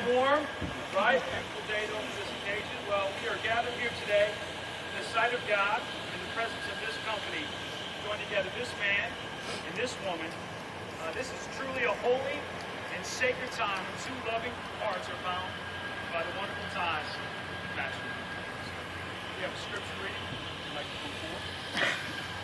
warm, right? Beautiful day on this occasion. Well, we are gathered here today in the sight of God, in the presence of this company, joined together this man and this woman. This is truly a holy and sacred time when two loving hearts are bound by the wonderful ties of matrimony. We have a scripture reading. Would you like to come forward?